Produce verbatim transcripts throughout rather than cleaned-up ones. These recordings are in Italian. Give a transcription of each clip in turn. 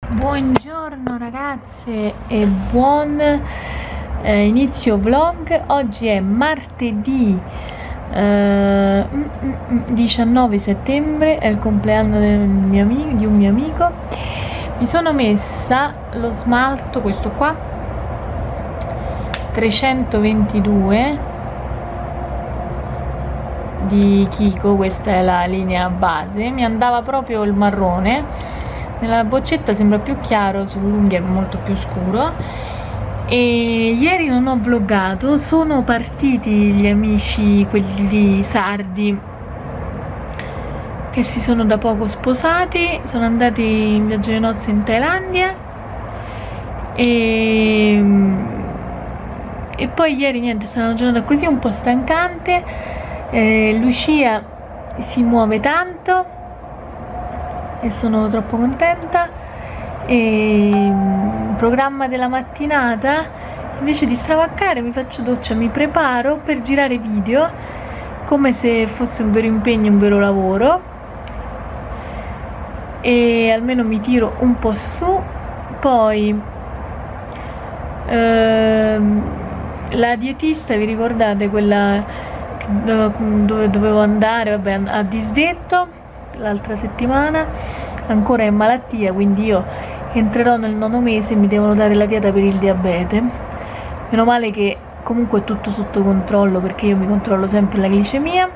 Buongiorno ragazze e buon eh, inizio vlog. Oggi è martedì eh, diciannove settembre, è il compleanno del mio amico, di un mio amico. Mi sono messa lo smalto, questo qua, trecentoventidue di Kiko, questa è la linea base, mi andava proprio il marrone. Nella boccetta sembra più chiaro, sull'unghia è molto più scuro. E ieri non ho vloggato, sono partiti gli amici, quelli sardi che si sono da poco sposati, sono andati in viaggio di nozze in Thailandia e, e poi ieri niente, è stata una giornata così un po' stancante. eh, Lucia si muove tanto e sono troppo contenta. E il programma della mattinata, invece di stravaccare, mi faccio doccia, mi preparo per girare video come se fosse un vero impegno, un vero lavoro, e almeno mi tiro un po' su. Poi ehm, la dietista, vi ricordate, quella dove dovevo andare, vabbè, a disdetto l'altra settimana, ancora in malattia, quindi io entrerò nel nono mese e mi devono dare la dieta per il diabete. Meno male che comunque è tutto sotto controllo, perché io mi controllo sempre la glicemia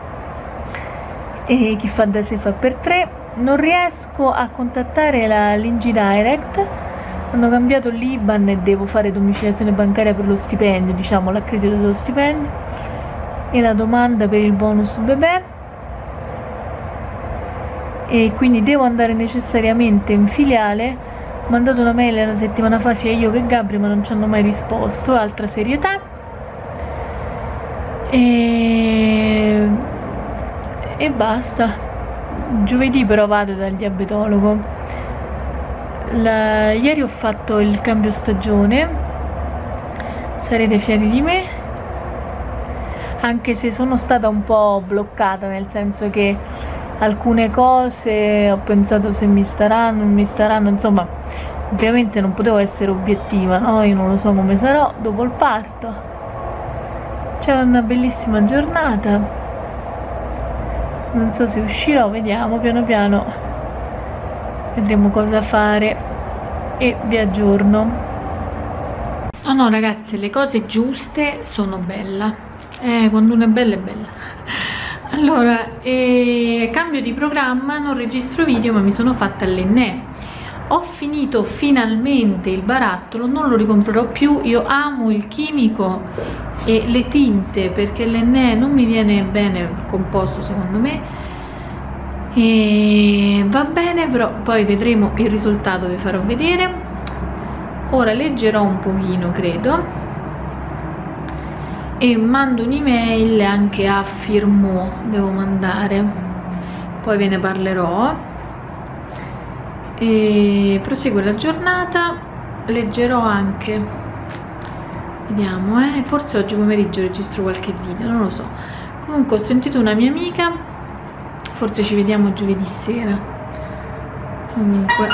e chi fa da sé fa per tre. Non riesco a contattare la Lingi Direct, hanno cambiato l'I B A N e devo fare domiciliazione bancaria per lo stipendio, diciamo l'accredito dello stipendio, e la domanda per il bonus bebè, e quindi devo andare necessariamente in filiale. Ho mandato una mail una settimana fa sia io che Gabri, ma non ci hanno mai risposto, altra serietà. E, e basta. Giovedì però vado dal diabetologo. La... Ieri ho fatto il cambio stagione, sarete fieri di me, anche se sono stata un po' bloccata, nel senso che alcune cose ho pensato se mi staranno, non mi staranno, insomma, ovviamente non potevo essere obiettiva, no? Io non lo so come sarò dopo il parto. C'è una bellissima giornata, non so se uscirò, vediamo, piano piano vedremo cosa fare e vi aggiorno. No no ragazze, le cose giuste sono bella, eh, quando uno è bella è bella. Allora, eh, cambio di programma, non registro video ma mi sono fatta l'Enne. Ho finito finalmente il barattolo, non lo ricomprerò più. Io amo il chimico e le tinte perché l'Enne non mi viene bene il composto, secondo me, e va bene, però poi vedremo il risultato, vi farò vedere. Ora leggerò un pochino, credo, e mando un'email anche a Firmo, devo mandare, poi ve ne parlerò. E prosegue la giornata, leggerò anche, vediamo, eh, forse oggi pomeriggio registro qualche video, non lo so. Comunque ho sentito una mia amica, forse ci vediamo giovedì sera. Comunque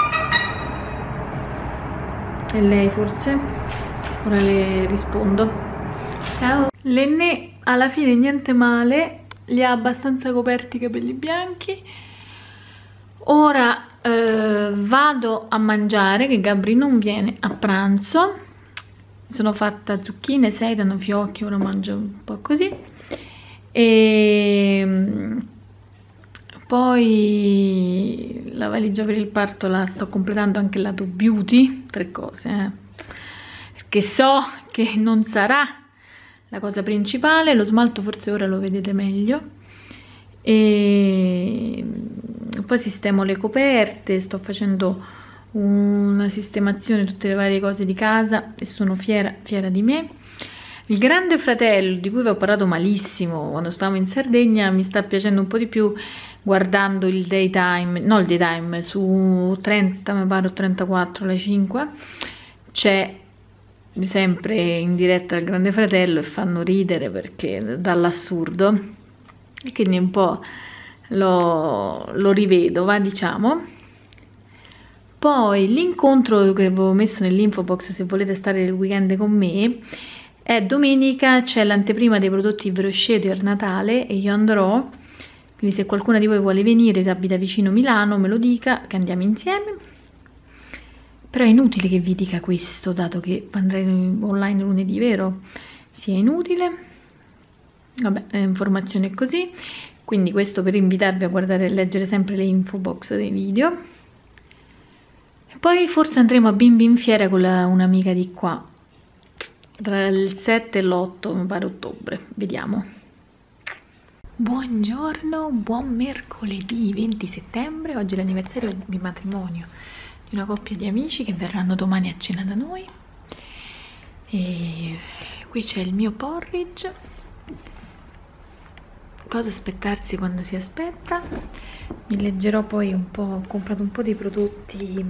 è lei forse, ora le rispondo. Ciao. L'Enne alla fine niente male, li ha abbastanza coperti i capelli bianchi. Ora eh, vado a mangiare, che Gabri non viene a pranzo. Mi sono fatta zucchine, sedano, fiocchi, ora mangio un po' così. E poi la valigia per il parto la sto completando, anche il lato beauty, tre cose, eh. Perché so che non sarà la cosa principale. Lo smalto forse ora lo vedete meglio, e poi sistemo le coperte, sto facendo una sistemazione, tutte le varie cose di casa, e sono fiera, fiera di me. Il Grande Fratello, di cui vi ho parlato malissimo quando stavo in Sardegna, mi sta piacendo un po' di più guardando il daytime, no il daytime, su trenta mi pare, o trentaquattro, alle cinque, c'è sempre in diretta al Grande Fratello e fanno ridere perché dall'assurdo, e quindi un po' lo, lo rivedo, va, diciamo. Poi l'incontro che avevo messo nell'info box, se volete stare il weekend con me, è domenica, c'è l'anteprima dei prodotti Brochet per Natale e io andrò, quindi se qualcuno di voi vuole venire, se abita vicino Milano, me lo dica, che andiamo insieme. Però è inutile che vi dica questo, dato che andrei online lunedì, vero? Sì, è inutile. Vabbè, è informazione così. Quindi questo per invitarvi a guardare e leggere sempre le info box dei video. E poi forse andremo a Bimbi in Fiera con un'amica di qua, tra il sette e l'otto, mi pare ottobre, vediamo. Buongiorno, buon mercoledì venti settembre, oggi è l'anniversario di matrimonio di una coppia di amici che verranno domani a cena da noi. E qui c'è il mio porridge. Cosa aspettarsi quando si aspetta? Mi leggerò poi un po', ho comprato un po' di prodotti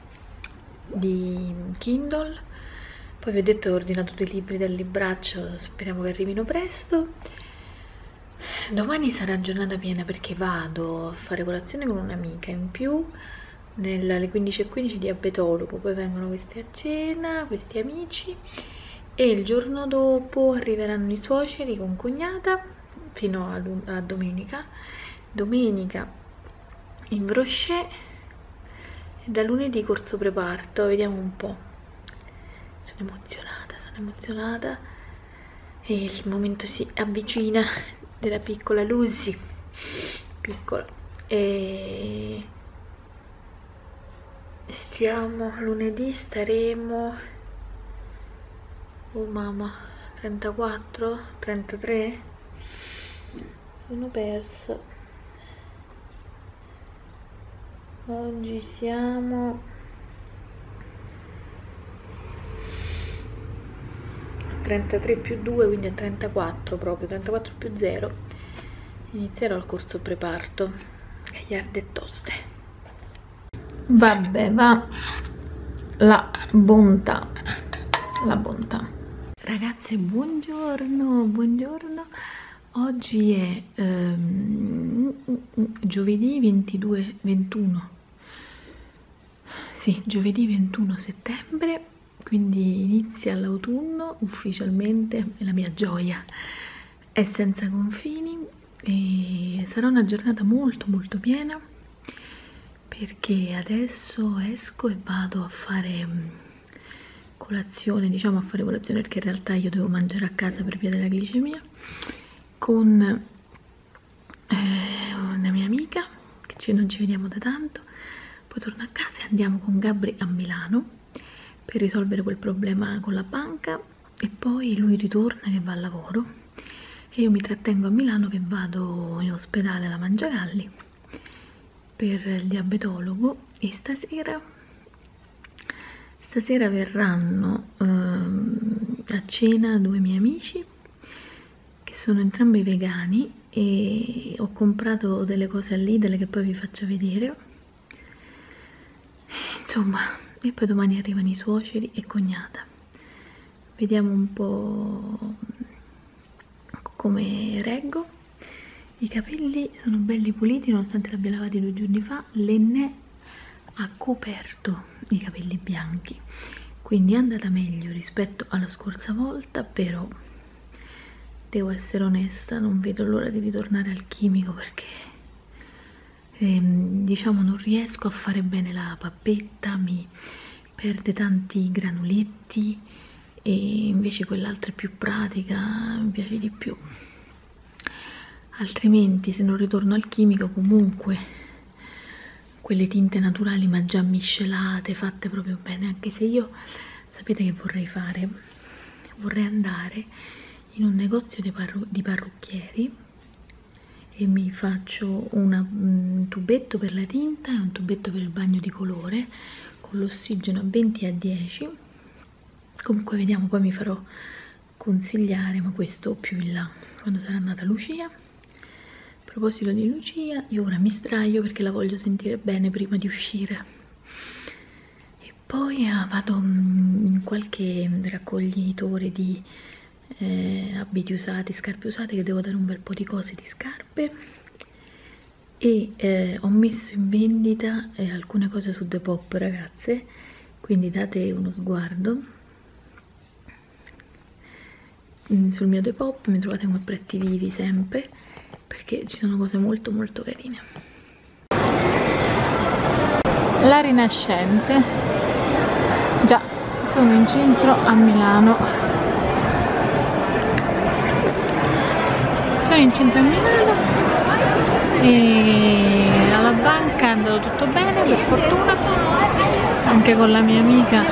di Kindle, poi vi ho detto che ho ordinato due libri dal libraccio, speriamo che arrivino presto. Domani sarà giornata piena perché vado a fare colazione con un'amica, in più alle quindici e quindici di abetologo, poi vengono questi a cena, questi amici, e il giorno dopo arriveranno i suoceri con cognata fino a, a domenica. Domenica in Brochet e da lunedì corso preparto, vediamo un po'. Sono emozionata, sono emozionata e il momento si avvicina della piccola Lucy, piccola, e stiamo lunedì, staremo, oh mamma, trentaquattro, trentatré, sono persa. Oggi siamo trentatré più due, quindi a trentaquattro, proprio trentaquattro più zero. Inizierò il corso preparto gagliarde e toste. Vabbè, va la bontà, la bontà. Ragazze, buongiorno, buongiorno. Oggi è ehm, giovedì ventidue, ventuno, sì, giovedì ventuno settembre, quindi inizia l'autunno ufficialmente e la mia gioia è senza confini e sarà una giornata molto molto piena perché adesso esco e vado a fare colazione, diciamo a fare colazione perché in realtà io devo mangiare a casa per via della glicemia, con eh, una mia amica che ci, non ci vediamo da tanto, poi torno a casa e andiamo con Gabri a Milano per risolvere quel problema con la banca e poi lui ritorna che va al lavoro e io mi trattengo a Milano che vado in ospedale alla Mangiagalli per il diabetologo e stasera stasera verranno ehm, a cena due miei amici che sono entrambi vegani e ho comprato delle cose all'Idel che poi vi faccio vedere, insomma, e poi domani arrivano i suoceri e cognata. Vediamo un po' come reggo. I capelli sono belli puliti nonostante li abbia lavati due giorni fa. L'Enne ha coperto i capelli bianchi, quindi è andata meglio rispetto alla scorsa volta, però devo essere onesta, non vedo l'ora di ritornare al chimico perché ehm, diciamo non riesco a fare bene la pappetta, mi perde tanti granuletti e invece quell'altra è più pratica, mi piace di più. Altrimenti se non ritorno al chimico comunque quelle tinte naturali ma già miscelate, fatte proprio bene, anche se io sapete che vorrei fare? Vorrei andare in un negozio di, parru di parrucchieri e mi faccio una, un tubetto per la tinta e un tubetto per il bagno di colore con l'ossigeno a venti a dieci. Comunque vediamo, poi mi farò consigliare, ma questo più in là quando sarà nata Lucia. A proposito di Lucia, io ora mi sdraio perché la voglio sentire bene prima di uscire e poi ah, vado in qualche raccoglitore di eh, abiti usati, scarpe usate, che devo dare un bel po' di cose di scarpe e eh, ho messo in vendita eh, alcune cose su Depop, ragazze, quindi date uno sguardo sul mio Depop, mi trovate come Pretti Vivi sempre, perché ci sono cose molto molto carine. La Rinascente, già, sono in centro a Milano, sono in centro a Milano e alla banca è andato tutto bene, per fortuna, anche con la mia amica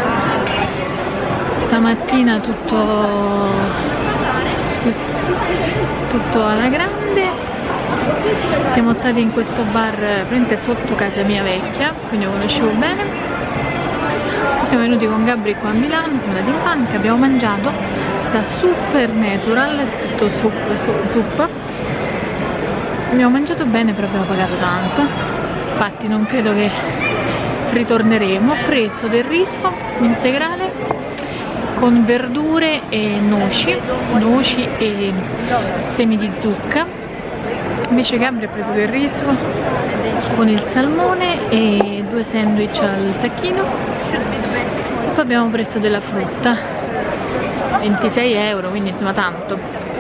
stamattina tutto, scusi, tutto alla grande. Siamo stati in questo bar praticamente sotto casa mia vecchia, quindi lo conoscevo bene. Siamo venuti con Gabri qua a Milano, siamo andati in banca, abbiamo mangiato da Supernatural, è scritto Sup, Sup, Sup. Abbiamo mangiato bene, però abbiamo pagato tanto, infatti non credo che ritorneremo. Ho preso del riso integrale con verdure e noci, noci e semi di zucca. Invece Gabri ha preso del riso con il salmone e due sandwich al tacchino. Poi abbiamo preso della frutta, ventisei euro, quindi insomma tanto.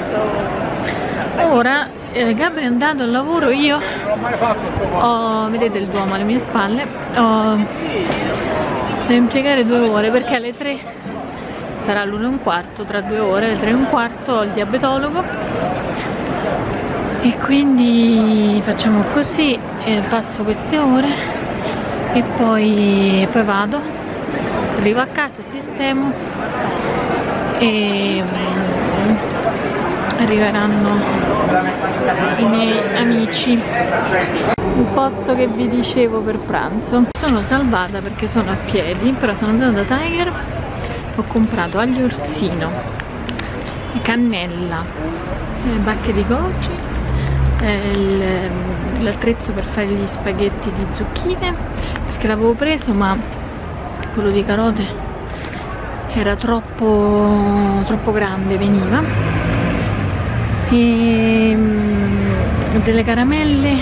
Ora eh, Gabri è andato al lavoro, io ho, vedete il Duomo alle mie spalle, ho, devo impiegare due ore perché alle tre sarà l'una e un quarto, tra due ore, alle tre e un quarto ho il diabetologo e quindi facciamo così, eh, passo queste ore e poi, e poi vado, arrivo a casa, sistemo e um, arriveranno i miei amici. Il posto che vi dicevo per pranzo. Sono salvata perché sono a piedi, però sono andata da Tiger, ho comprato aglio orsino, cannella, eh, bacche di goji, eh, l'attrezzo per fare gli spaghetti di zucchine, perché l'avevo preso ma quello di carote era troppo, troppo grande, veniva, e delle caramelle,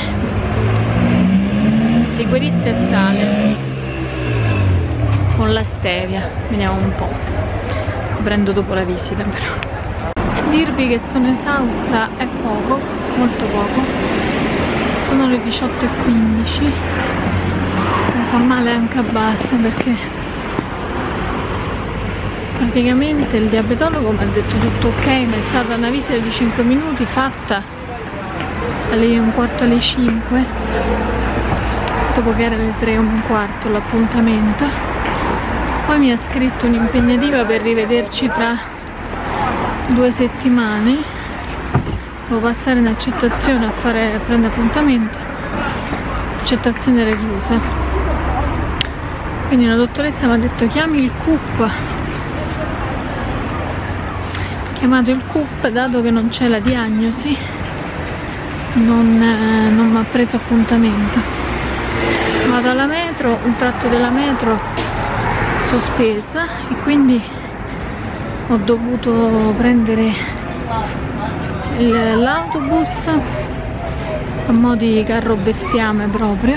liquorizi a sale con la stevia, vediamo un po', lo prendo dopo la visita. Però dirvi che sono esausta è poco, molto poco, sono le diciotto e quindici, mi fa male anche a basso perché praticamente il diabetologo mi ha detto tutto ok, ma è stata una visita di cinque minuti fatta alle un quarto alle cinque, dopo che era alle tre e un quarto l'appuntamento. Poi mi ha scritto un'impegnativa per rivederci tra due settimane, devo passare in accettazione a fare, a prendere appuntamento, accettazione reclusa, quindi la dottoressa mi ha detto chiami il C U P, chiamato il C U P, dato che non c'è la diagnosi non, eh, non mi ha preso appuntamento. Vado alla metro, un tratto della metro sospesa e quindi ho dovuto prendere l'autobus a mo' di carro bestiame proprio.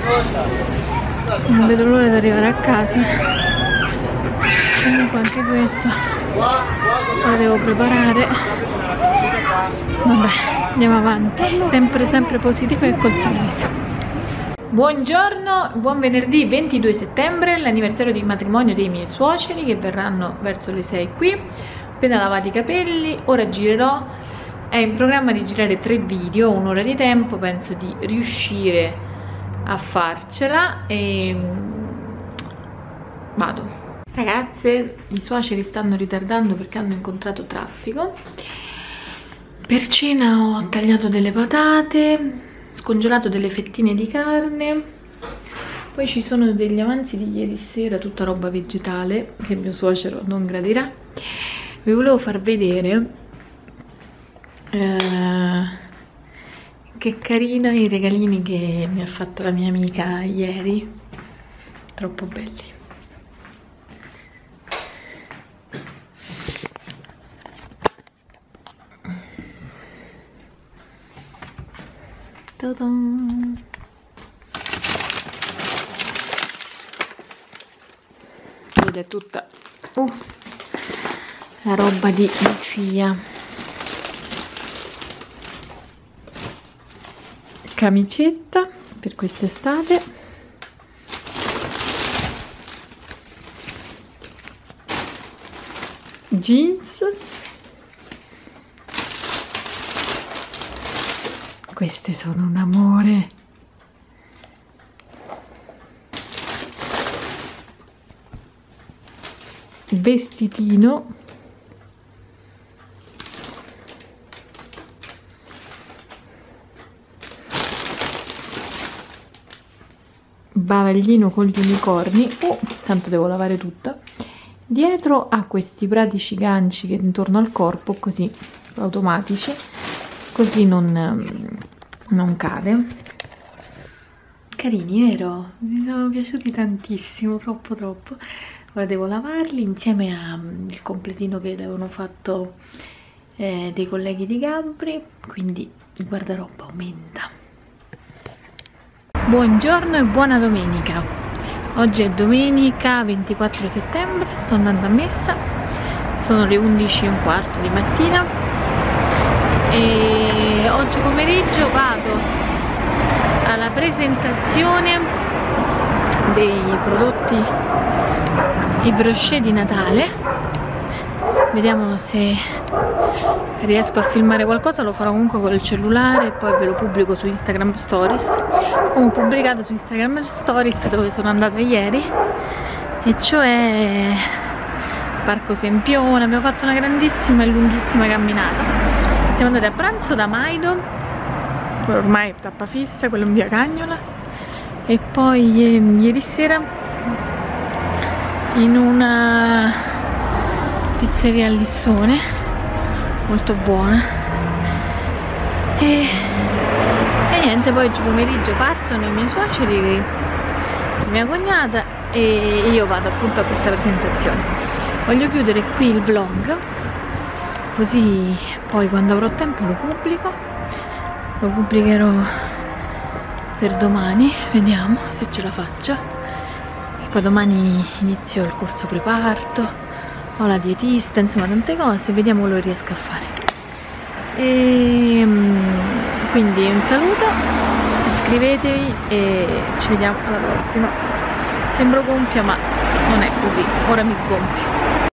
Non vedo l'ora di arrivare a casa. Comunque anche questo lo devo preparare. Vabbè, andiamo avanti, sempre sempre positivo e col sorriso. Buongiorno, buon venerdì ventidue settembre, l'anniversario di matrimonio dei miei suoceri che verranno verso le sei qui. Appena lavati i capelli, ora girerò, è in programma di girare tre video, un'ora di tempo, penso di riuscire a farcela e vado. Ragazze, i suoceri stanno ritardando perché hanno incontrato traffico. Per cena ho tagliato delle patate, scongelato delle fettine di carne, poi ci sono degli avanzi di ieri sera, tutta roba vegetale che mio suocero non gradirà. Vi volevo far vedere eh, che carina i regalini che mi ha fatto la mia amica ieri, troppo belli. Ta-da! Ed è tutta uh, la roba di Lucia. Camicetta per quest'estate. Jeans. Queste sono un amore. Vestitino. Bavaglino con gli unicorni. Oh, tanto devo lavare tutta. Dietro ha questi pratici ganci che intorno al corpo, così automatici, così non, non cade. Carini, vero? Mi sono piaciuti tantissimo, troppo troppo. Ora devo lavarli insieme al completino che avevano fatto eh, dei colleghi di Gabri, quindi il guardaroba aumenta. Buongiorno e buona domenica. Oggi è domenica ventiquattro settembre, sto andando a messa, sono le undici e un quarto di mattina e oggi pomeriggio vado alla presentazione dei prodotti, i brochet di Natale. Vediamo se riesco a filmare qualcosa, lo farò comunque con il cellulare e poi ve lo pubblico su Instagram Stories, come ho pubblicato su Instagram Stories dove sono andata ieri, e cioè Parco Sempione. Abbiamo fatto una grandissima e lunghissima camminata. Siamo andati a pranzo da Maido, ormai è tappa fissa, quello in via Cagnola, e poi eh, ieri sera in una pizzeria a Lissone, molto buona, e, e niente, poi oggi pomeriggio partono i miei suoceri, mia cognata, e io vado appunto a questa presentazione. Voglio chiudere qui il vlog, così poi quando avrò tempo lo pubblico, lo pubblicherò per domani, vediamo se ce la faccio, e poi domani inizio il corso preparto, ho la dietista, insomma tante cose, vediamo quello che riesco a fare. E quindi un saluto, iscrivetevi e ci vediamo alla prossima. Sembro gonfia ma non è così, ora mi sgonfio.